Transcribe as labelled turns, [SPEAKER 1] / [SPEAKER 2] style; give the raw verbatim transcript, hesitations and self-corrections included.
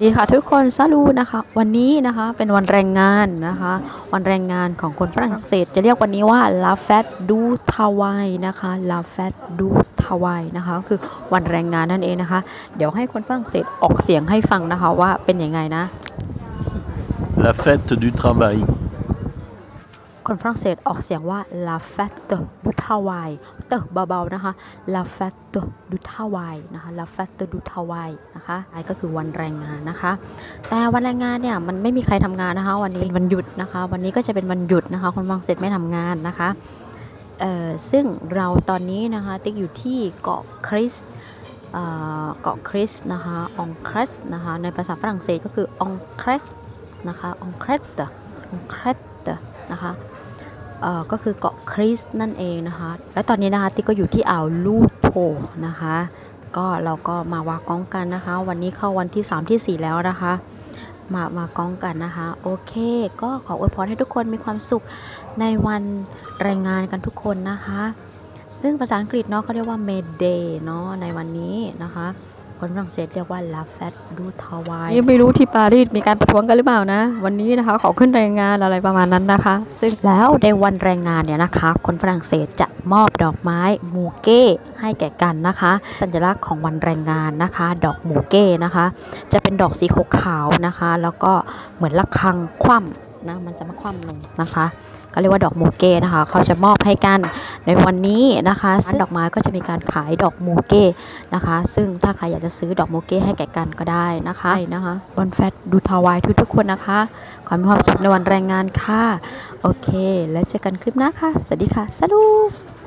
[SPEAKER 1] ดีค่ะทุกคนซาลูนะคะวันนี้นะคะเป็นวันแรงงานนะคะวันแรงงานของคนฝรั่งเศสจะเรียกวันนี้ว่า La Fête du Travail นะคะ La Fête du Travail นะคะก็คือวันแรงงานนั่นเองนะคะเดี๋ยวให้คนฝรั่งเศสออกเสียงให้ฟังนะคะว่าเป็นยังไงนะ
[SPEAKER 2] La fête du travail
[SPEAKER 1] คนฝรั่งเศสออกเสียงว่า La Fête du Travail เตอเบาๆนะคะ La Fête du Travail นะคะ La Fête du Travail นะคะก็คือวันแรงงานนะคะแต่วันแรงงานเนี่ยมันไม่มีใครทำงานนะคะวันนี้เป็นวันหยุดนะคะวันนี้ก็จะเป็นวันหยุดนะคะคนฝรั่งเศสไม่ทำงานนะคะเอ่อซึ่งเราตอนนี้นะคะติ๊กอยู่ที่เกาะคริสเกาะคริสนะคะองครสนะคะในภาษาฝรั่งเศสก็คือองครสนะคะองครสองครสนะคะเอ่อก็คือเกาะคริสนั่นเองนะคะและตอนนี้นะคะติ๊กก็อยู่ที่อ่าวลูโพนะคะก็เราก็มาวากองกันนะคะวันนี้เข้าวันที่สามที่สี่แล้วนะคะมามากองกันนะคะโอเคก็ขออวยพรให้ทุกคนมีความสุขในวันแรงงานกันทุกคนนะคะซึ่งภาษาอังกฤษเนาะเขาเรียกว่า May Day เนาะในวันนี้นะคะคนฝรั่งเศสเรียกว่า La Fête du Travail ไม่รู้ที่ปารีสมีการประท้วงกันหรือเปล่านะวันนี้นะคะขอขึ้นแรงงานอะไรประมาณนั้นนะคะซึ่งแล้วในวันแรงงานเนี่ยนะคะคนฝรั่งเศสจะมอบดอกไม้มูเก้ให้แก่กันนะคะสัญลักษณ์ของวันแรงงานนะคะดอกมูเก้นะคะจะเป็นดอกสีขาวๆนะคะแล้วก็เหมือนระฆังคว่ำนะมันจะมาคว่ำลงนะคะก็เรียกว่าดอกมูเก้นะคะเขาจะมอบให้กันในวันนี้นะคะซึ่งดอกไม้ก็จะมีการขายดอกมูเก้นะคะซึ่งถ้าใครอยากจะซื้อดอกมูเก้ให้แก่กันก็ได้นะคะนะคะวันแฟตดูทาวายทุกๆคนนะคะขอมีความสุขในวันแรงงานค่ะโอเคแล้วเจอกันคลิปหน้าค่ะสวัสดีค่ะสวัสดี